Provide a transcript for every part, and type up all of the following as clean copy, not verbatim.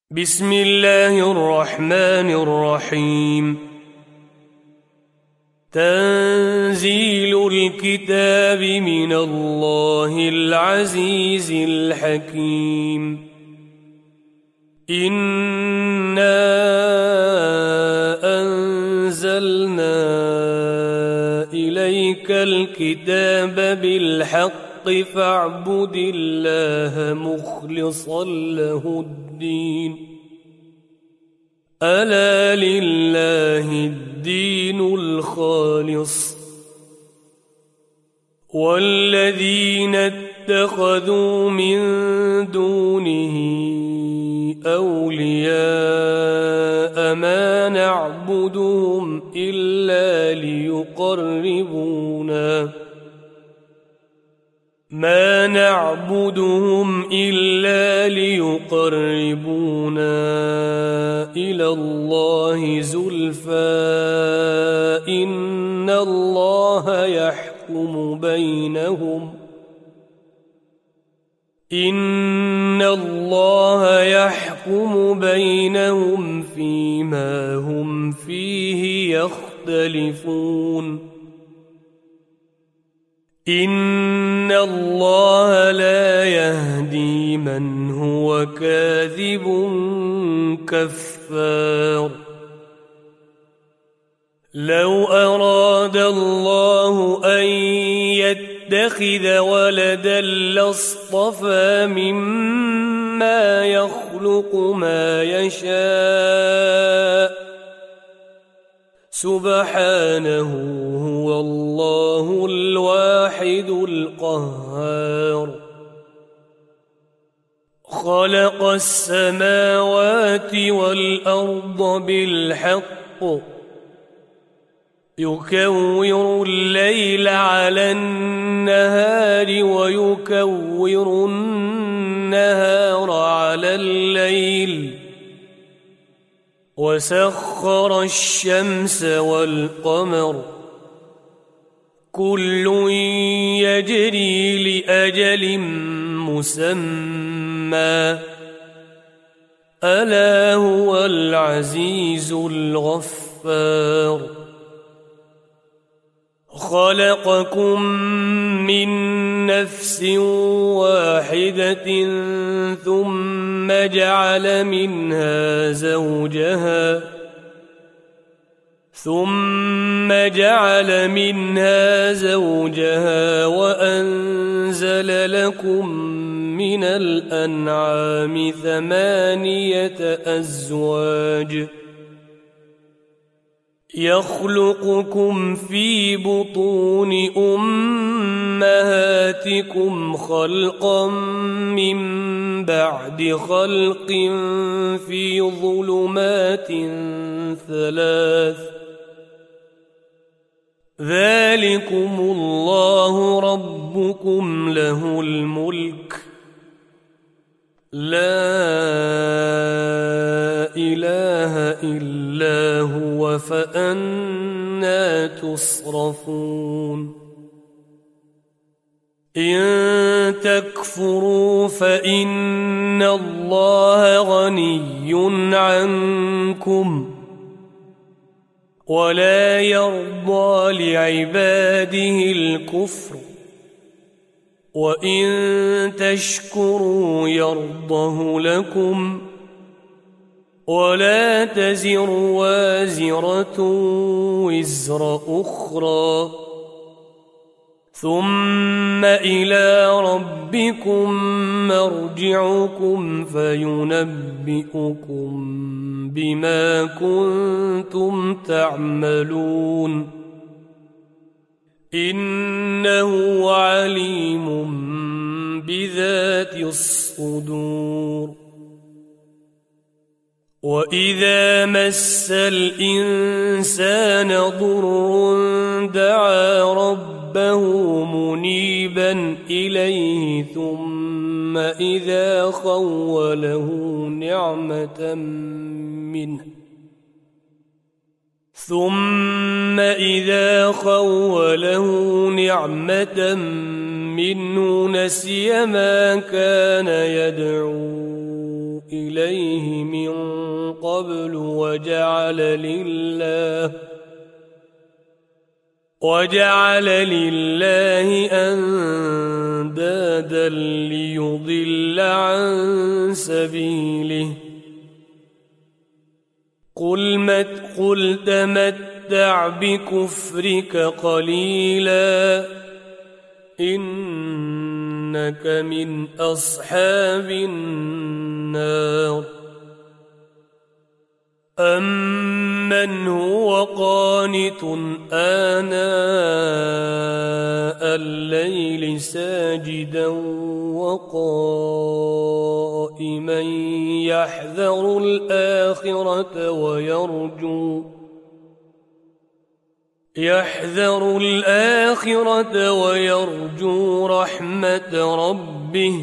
بسم الله الرحمن الرحيم. تنزيل الكتاب من الله العزيز الحكيم. إنا أنزلنا إليك الكتاب بالحق فاعبد الله مخلصا له الدين. ألا لله الدين الخالص. والذين اتخذوا من دونه أولياء ما نعبدهم إلا ليقربونا إلى الله زلفى إن الله يحكم بينهم فيما هم فيه يختلفون. إن الله لا يهدي من هو كاذب كفار. لو أراد الله أن يتخذ ولدا لاصطفى مما يخلق ما يشاء سبحانه هو الله الواحد القهار. خلق السماوات والأرض بالحق يكور الليل على النهار ويكور النهار على الليل وسخر الشمس والقمر كل يجري لأجل مسمى ألا هو العزيز الغفار. خلقكم من نفس واحدة ثم جعل منها زوجها وأنزل لكم من الأنعام 8 أزواج يخلقكم في بطون أمهاتكم خلقا من بعد خلق في ظلمات 3 ذلكم الله ربكم له الملك لا إله إلا هو فأنى تصرفون. إن تكفروا فإن الله غني عنكم ولا يرضى لعباده الكفر وإن تشكروا يرضه لكم ولا تزر وازرة وزر أخرى ثم إلى ربكم مرجعكم فينبئكم بما كنتم تعملون. إنه عليم بذات الصدور. وإذا مس الإنسان ضر دعا ربه منيبا إليه ثم إذا خوله نعمة منه نسي ما كان يدعو إليه من قبل وجعل لله أندادا ليضل عن سبيله قل تمتع بكفرك قليلا إنك من أصحاب النار أمن هو قانت آناء الليل ساجدا وقائما يحذر الآخرة ويرجو رحمة ربه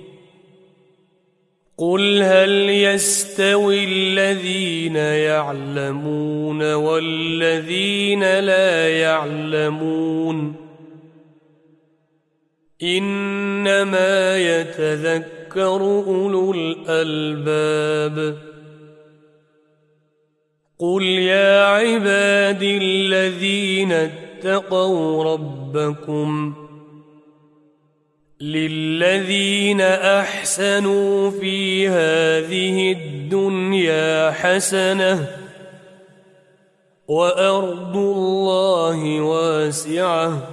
قل هل يستوي الذين يعلمون والذين لا يعلمون إنما يتذكر أولو الألباب قل يا عبادي الذين اتقوا ربكم للذين أحسنوا في هذه الدنيا حسنة وأرض الله واسعة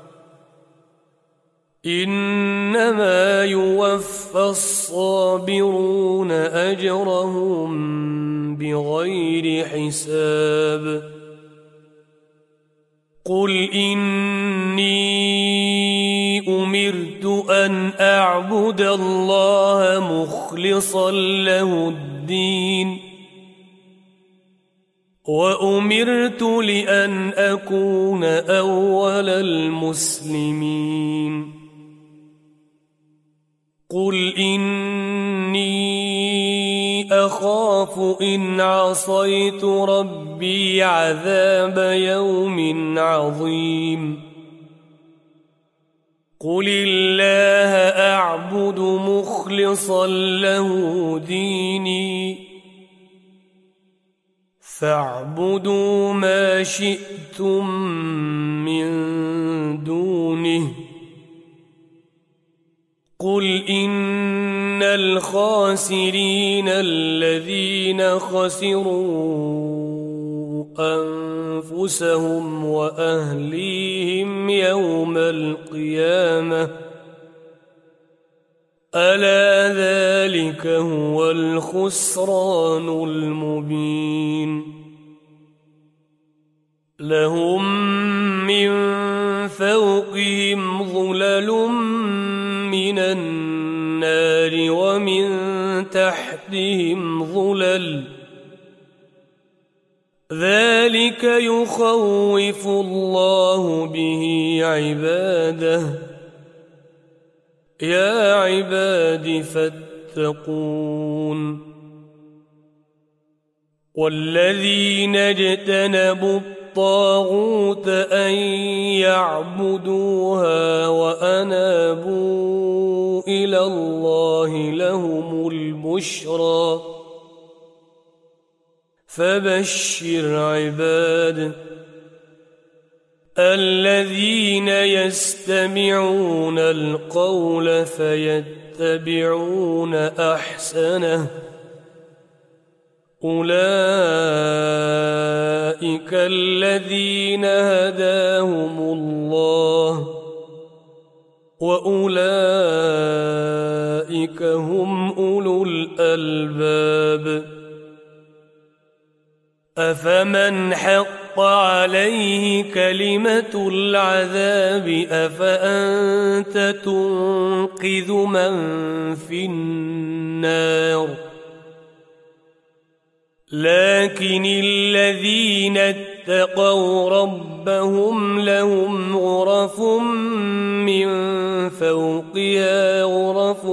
إنما يوفى الصابرون أجرهم بغير حساب قل إني أمرت أن أعبد الله مخلصا له الدين وأمرت لأن أكون أول المسلمين قل إني أخاف إن عصيت ربي عذاب يوم عظيم قل الله أعبد مخلصا له ديني فاعبدوا ما شئتم من دونه قل إن الخاسرين الذين خسروا أنفسهم وأهليهم يوم القيامة ألا ذلك هو الخسران المبين لهم من فوقهم ظلل من النار ومن تحتهم ظلل ذلك يخوف الله به عباده يا عباد فاتقون والذين اجتنبوا الطاغوت أن يعبدوها وأنابوا إلى الله لهم البشرى فبشر عباد الذين يستمعون القول فيتبعون أحسنه أولئك الذين هداهم الله وأولئك هم أولو الألباب أفمن حق عليه كلمة العذاب أفأنت تنقذ من في النار لكن الذين اتقوا ربهم لهم غرف من فوقها غرف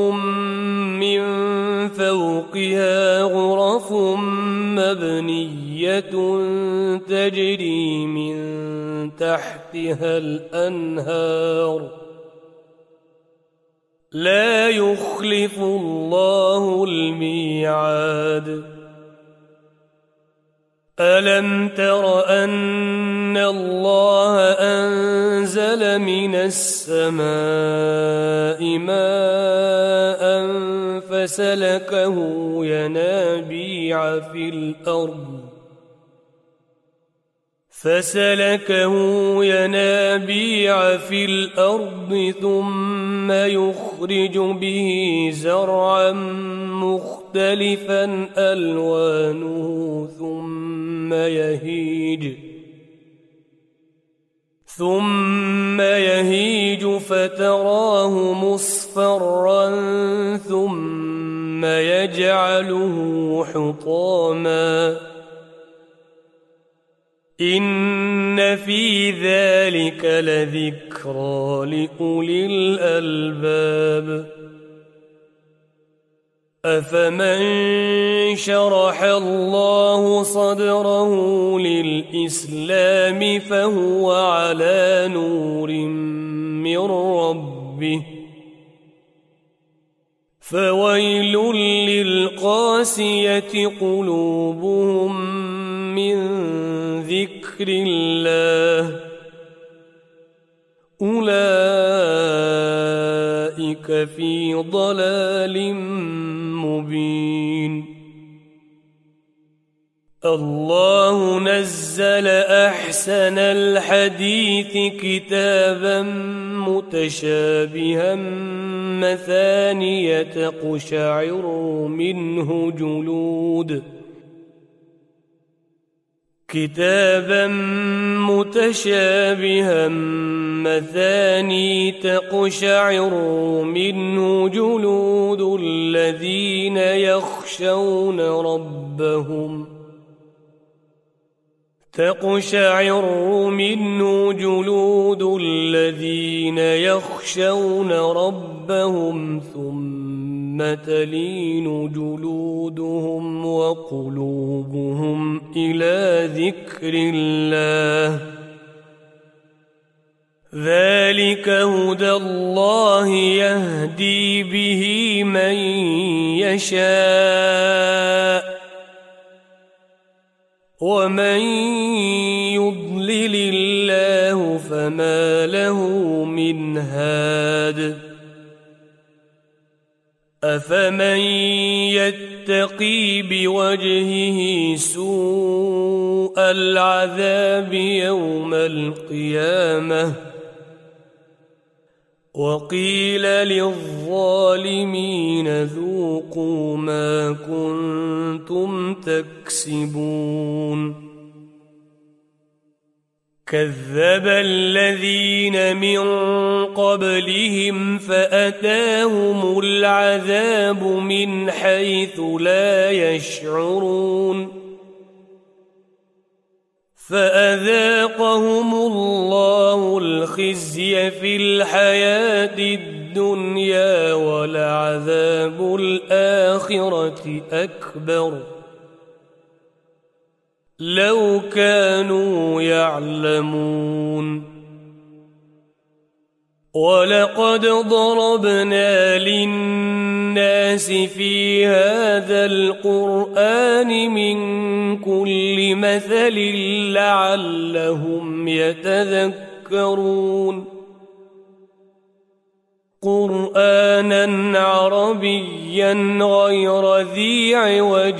مبنية بقية تجري من تحتها الأنهار لا يخلف الله الميعاد ألم تر أن الله أنزل من السماء ماء فسلكه ينابيع في الأرض ثم يخرج به زرعا مختلفا ألوانه ثم يهيج فتراه مصفرا ثم يجعله حطاما إن في ذلك لذكرى لأولي الألباب أفمن شرح الله صدره للإسلام فهو على نور من ربه فويل للقاسية قلوبهم من ذكر الله أولئك في ضلال مبين الله نزل أحسن الحديث كتابا متشابها مثانية تقشعر منه جلود الذين يخشون ربهم ثم تلين جلودهم وقلوبهم إلى ذكر الله ذلك هدى الله يهدي به من يشاء ومن يضلل الله فما له من هاد أفمن يتقي بوجهه سوء العذاب يوم القيامة وقيل للظالمين ذوقوا ما كنتم تكسبون كذب الذين من قبلهم فأتاهم العذاب من حيث لا يشعرون فأذاقهم الله الخزي في الحياة الدنيا ولعذاب الآخرة أكبر لو كانوا يعلمون ولقد ضربنا للناس في هذا القرآن من كل مثل لعلهم يتذكرون قرآنا عربيا غير ذي عوج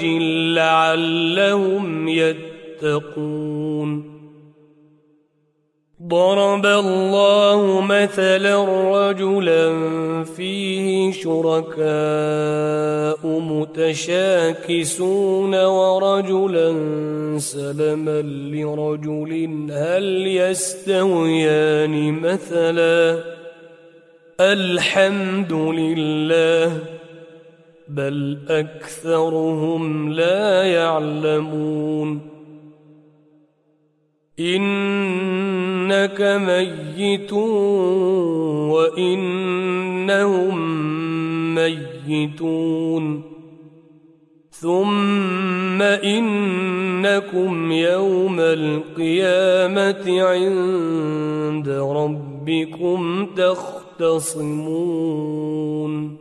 لعلهم يتقون ضرب الله مثلا رجلا فيه شركاء متشاكسون ورجلا سلما لرجل هل يستويان مثلا الحمد لله بل أكثرهم لا يعلمون إنك ميت وإنهم ميتون ثم إنكم إنكم يوم القيامة عند ربكم تختصمون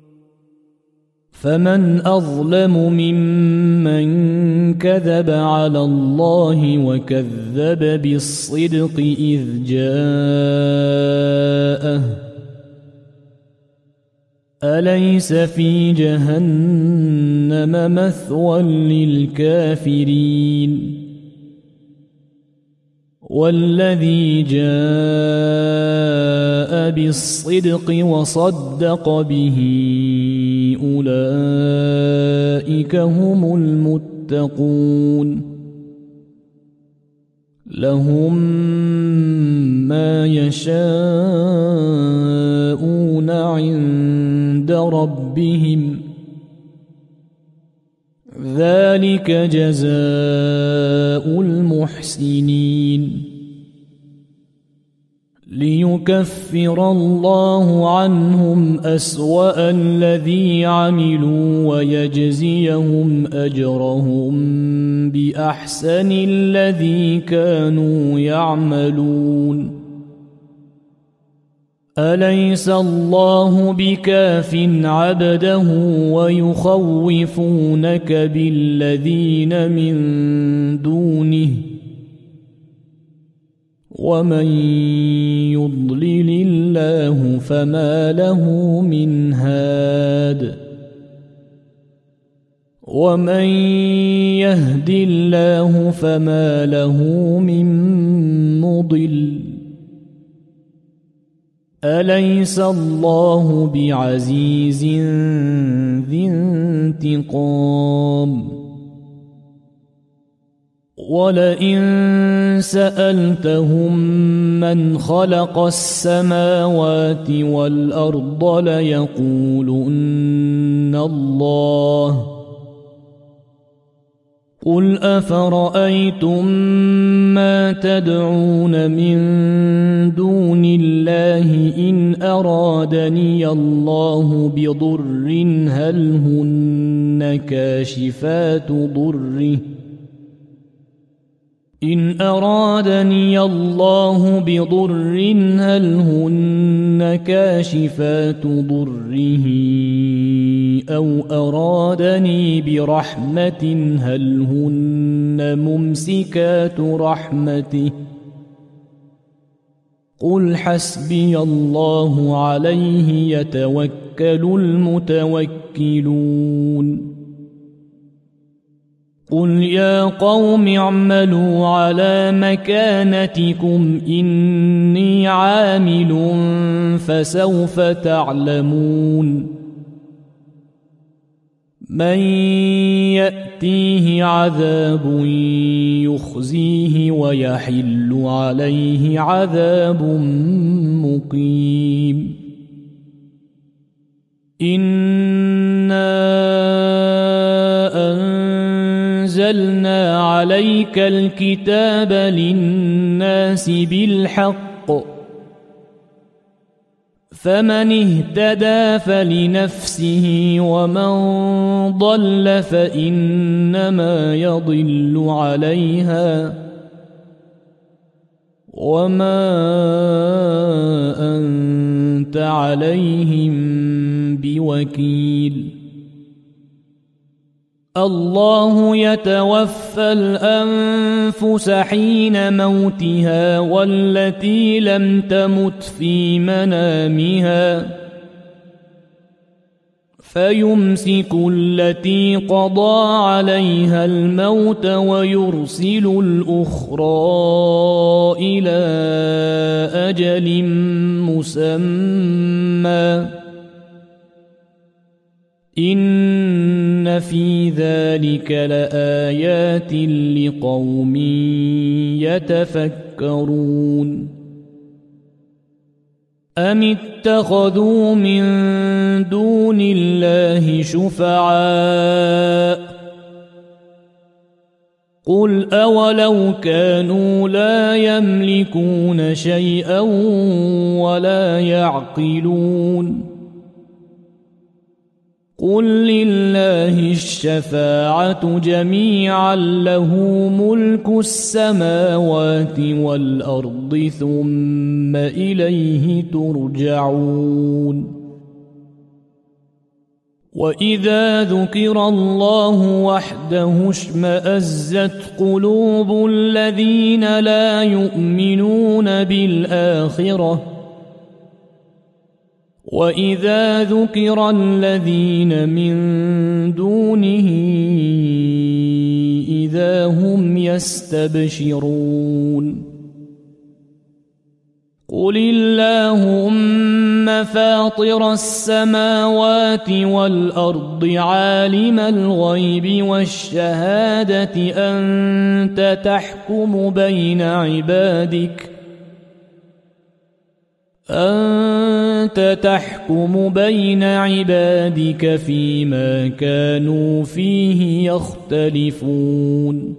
فمن أظلم ممن كذب على الله وكذب بالصدق إذ جاءه أليس في جهنم مثوى للكافرين والذي جاء بالصدق وصدق به أولئك هم المتقون لهم ما يشاءون عند ربهم ذلك جزاء المحسنين ليكفر الله عنهم أسوأ الذي عملوا ويجزيهم أجرهم بأحسن الذي كانوا يعملون أليس الله بكاف عبده ويخوفونك بالذين من دونه ومن يضلل الله فما له من هاد ومن يهد الله فما له من مضل أليس الله بعزيز ذي انتقام ولئن سألتهم من خلق السماوات والأرض ليقولن الله قل أفرأيتم ما تدعون من دون الله إن أرادني الله بضر هل هن كاشفات ضره إن أرادني الله بضر هل هن كاشفات ضره أو أرادني برحمة هل هن ممسكات رحمته قل حسبي الله عليه يتوكل المتوكلون قل يا قوم اعملوا على مكانتكم إني عامل فسوف تعلمون من يأتيه عذاب يخزيه ويحل عليه عذاب مقيم إنا أنزلنا عليك الكتاب للناس بالحق فمن اهتدى فلنفسه ومن ضل فإنما يضل عليها وما أنت عليهم بوكيل الله يتوفى الأنفس حين موتها والتي لم تمت في منامها فيمسك التي قضى عليها الموت ويرسل الأخرى إلى أجل مسمى إن في ذلك لآيات لقوم يتفكرون أم اتخذوا من دون الله شفعاء قل أولو كانوا لا يملكون شيئا ولا يعقلون قل لله الشفاعة جميعا له ملك السماوات والأرض ثم إليه ترجعون وإذا ذكر الله وحده اشمأزت قلوب الذين لا يؤمنون بالآخرة وإذا ذكر الذين من دونه إذا هم يستبشرون قل اللهم فاطر السماوات والأرض عالم الغيب والشهادة أنت تحكم بين عبادك فيما كانوا فيه يختلفون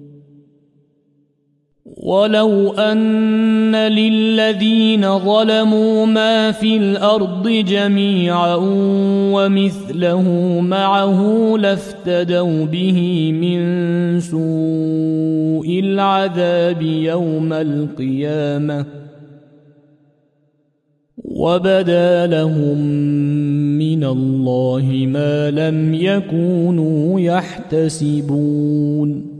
ولو أن للذين ظلموا ما في الأرض جميعا ومثله معه لافتدوا به من سوء العذاب يوم القيامة وبدا لهم من الله ما لم يكونوا يحتسبون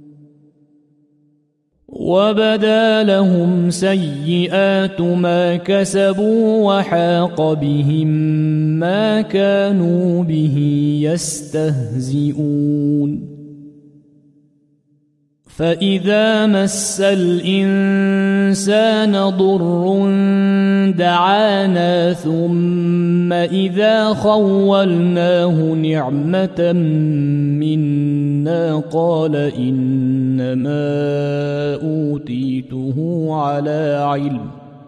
وبدا لهم سيئات ما كسبوا وحاق بهم ما كانوا به يستهزئون فإذا مس الإنسان ضر دعانا ثم إذا خولناه نعمة منا قال إنما أوتيته على علم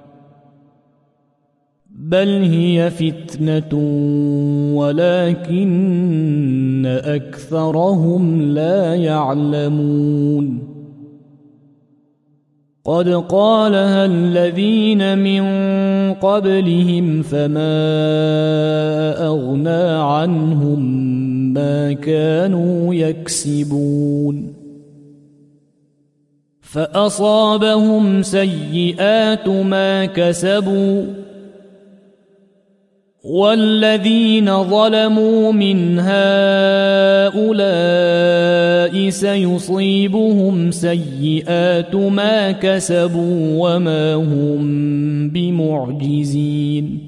بل هي فتنة ولكن أكثرهم لا يعلمون قد قالها الذين من قبلهم فما أغنى عنهم ما كانوا يكسبون فأصابهم سيئات ما كسبوا والذين ظلموا من هؤلاء سيصيبهم سيئات ما كسبوا وما هم بمعجزين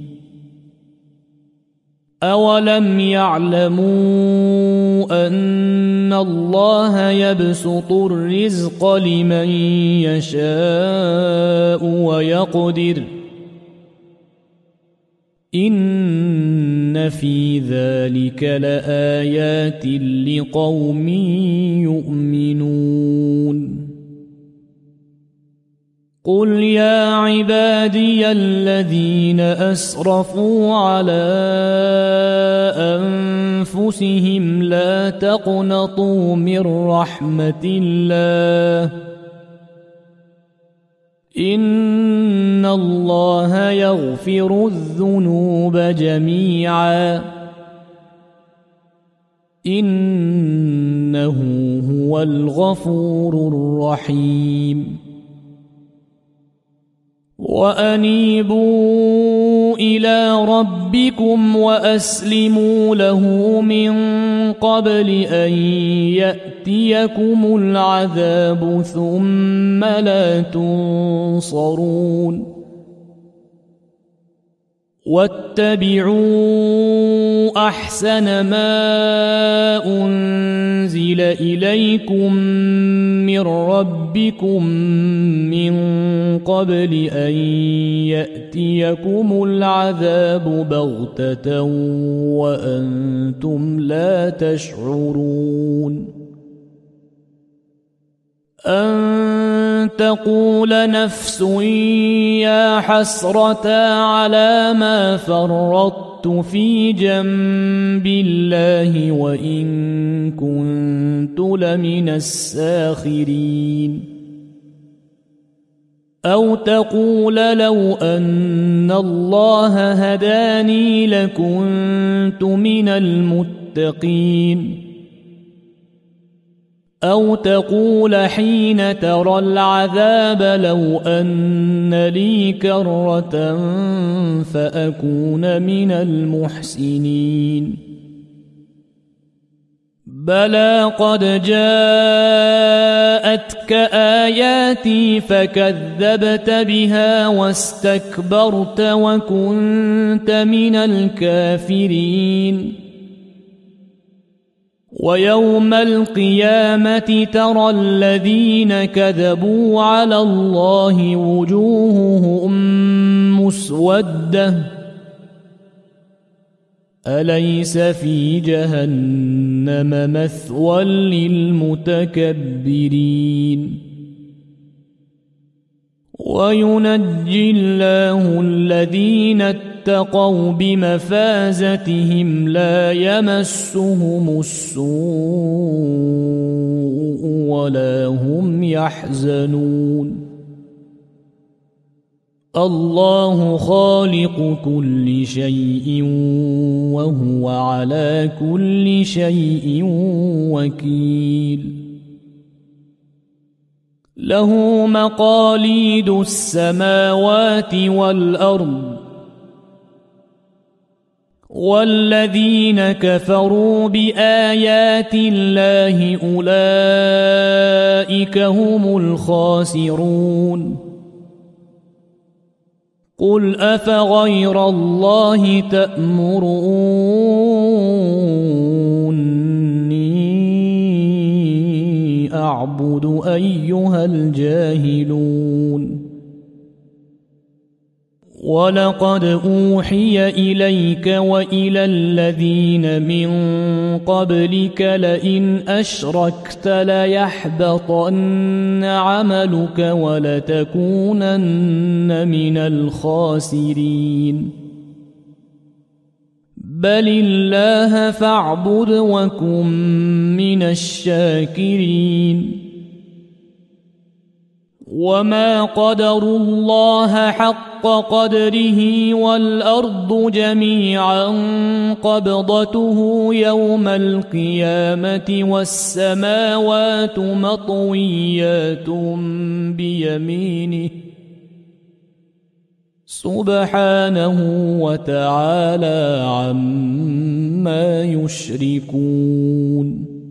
أولم يعلموا أن الله يبسط الرزق لمن يشاء ويقدر إن في ذلك لآيات لقوم يؤمنون قل يا عبادي الذين أسرفوا على أنفسهم لا تقنطوا من رحمة الله إن الله يغفر الذنوب جميعا إنه هو الغفور الرحيم وأنيبوا إلى ربكم وأسلموا له من قبل أن يأتيكم العذاب ثم لا تنصرون واتبعوا أحسن ما أنزل إليكم من ربكم من قبل أن يأتيكم العذاب بغتة وأنتم لا تشعرون أن تقول نفس يا حسرة على ما فرطت في جنب الله وإن كنت لمن الساخرين أو تقول لو أن الله هداني لكنت من المتقين أو تقول حين ترى العذاب لو أن لي كرة فأكون من المحسنين بلى قد جاءتك آياتي فكذبت بها واستكبرت وكنت من الكافرين ويوم القيامة ترى الذين كذبوا على الله وجوههم مسودة أليس في جهنم مثوى للمتكبرين وينجي الله الذين اتقوا بمفازتهم لا يمسهم السوء ولا هم يحزنون الله خالق كل شيء وهو على كل شيء وكيل له مقاليد السماوات والأرض والذين كفروا بآيات الله أولئك هم الخاسرون قل أفغير الله تأمروني أعبد أيها الجاهلون ولقد أوحي إليك وإلى الذين من قبلك لئن أشركت ليحبطن عملك ولتكونن من الخاسرين بل الله فاعبد وكن من الشاكرين وما قدروا الله حق قدره والأرض جميعا قبضته يوم القيامة والسماوات مطويات بيمينه سبحانه وتعالى عما يشركون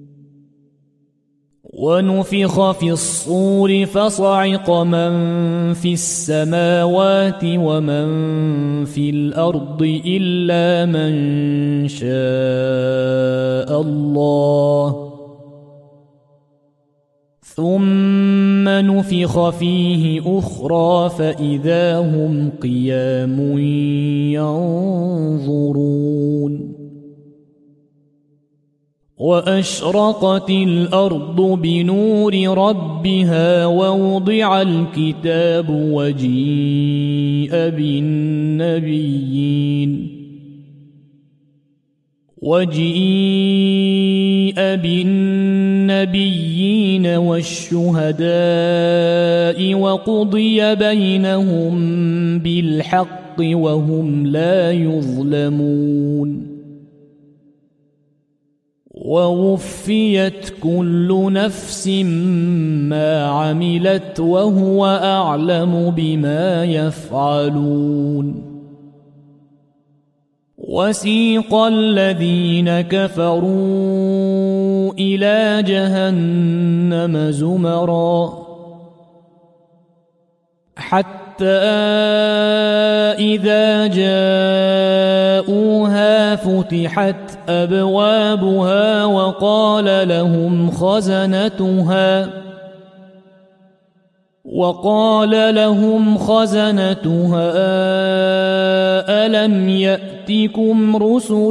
ونفخ في الصور فصعق من في السماوات ومن في الأرض إلا من شاء الله ثم نفخ فيه أخرى فإذا هم قيام ينظرون وأشرقت الأرض بنور ربها ووضع الكتاب وجيء بالنبيين والشهداء وقضي بينهم بالحق وهم لا يظلمون ووفيت كل نفس ما عملت وهو أعلم بما يفعلون وسيق الذين كفروا إلى جهنم زمرا حتى إذا جاءوها فتحت أبوابها وقال لهم خزنتها ألم يأتكم رسل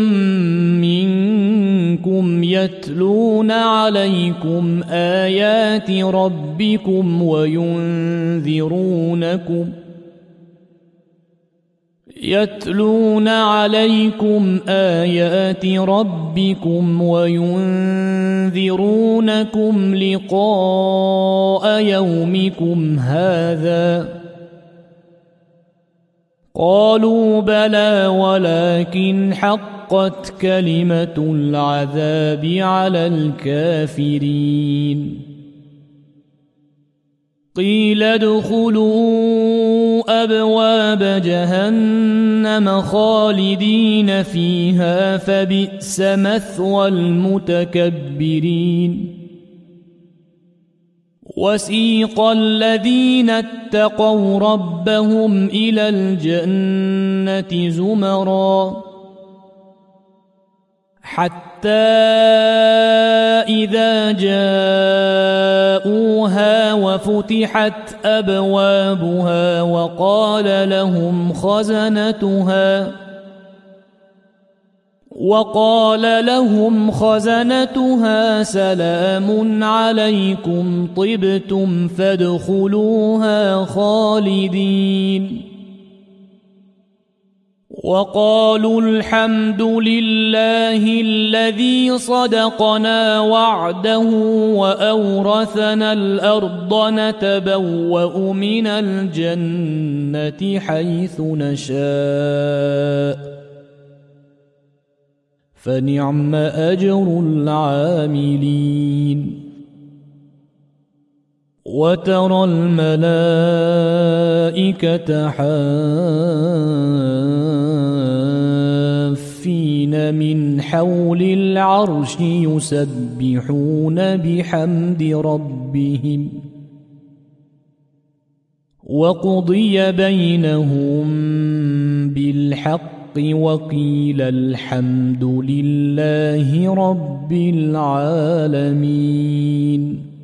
منكم يتلون عليكم آيات ربكم يتلون عليكم آيات ربكم وينذرونكم لقاء يومكم هذا قالوا بلى ولكن حقت كلمة العذاب على الكافرين قيل ادخلوا أبواب جهنم خالدين فيها فبئس مثوى المتكبرين وسيق الذين اتقوا ربهم إلى الجنة زمرا حتى إذا جاءوها وفتحت أبوابها وقال لهم خزنتها سلام عليكم طبتم فادخلوها خالدين وقالوا الحمد لله الذي صدقنا وعده وأورثنا الأرض نتبوأ من الجنة حيث نشاء فنعم أجر العاملين وترى الملائكة حافين من حول العرش يسبحون بحمد ربهم وقضي بينهم بالحق وقيل الحمد لله رب العالمين.